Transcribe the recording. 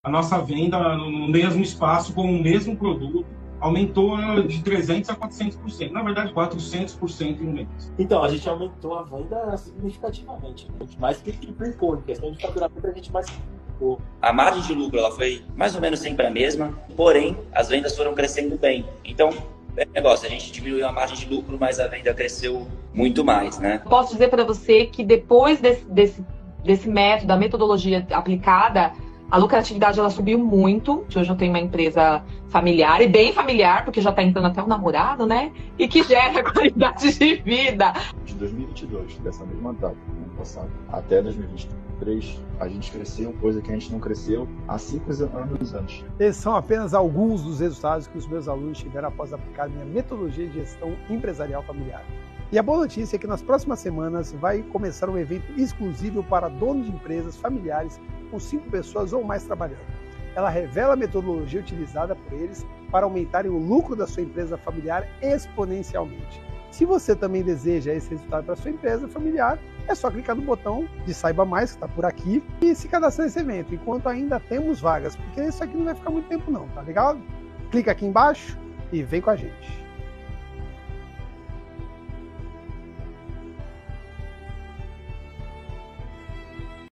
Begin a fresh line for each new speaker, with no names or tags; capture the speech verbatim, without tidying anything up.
a nossa venda no mesmo espaço com o mesmo produto aumentou de trezentos a quatrocentos por cento. Na verdade, quatrocentos por cento em um mês.
Então, a gente aumentou a venda significativamente. A gente mais que triplicou. Em questão de faturamento, a gente mais que triplicou.
A margem de lucro ela foi mais ou menos sempre a mesma, porém, as vendas foram crescendo bem. Então, é negócio, a gente diminuiu a margem de lucro, mas a venda cresceu muito mais, né?
Posso dizer para você que depois desse, desse, desse método, da metodologia aplicada, a lucratividade ela subiu muito. Hoje eu tenho uma empresa familiar, e bem familiar, porque já está entrando até o namorado, né? E que gera qualidade de vida.
De dois mil e vinte e dois, dessa mesma data, ano passado, até dois mil e vinte e três, a gente cresceu, coisa que a gente não cresceu há cinco anos antes.
Esses são apenas alguns dos resultados que os meus alunos tiveram após aplicar minha metodologia de gestão empresarial familiar. E a boa notícia é que nas próximas semanas vai começar um evento exclusivo para donos de empresas familiares com cinco pessoas ou mais trabalhando. Ela revela a metodologia utilizada por eles para aumentarem o lucro da sua empresa familiar exponencialmente. Se você também deseja esse resultado para sua empresa familiar, é só clicar no botão de Saiba Mais, que está por aqui, e se cadastrar nesse evento, enquanto ainda temos vagas, porque isso aqui não vai ficar muito tempo não, tá legal? Clica aqui embaixo e vem com a gente.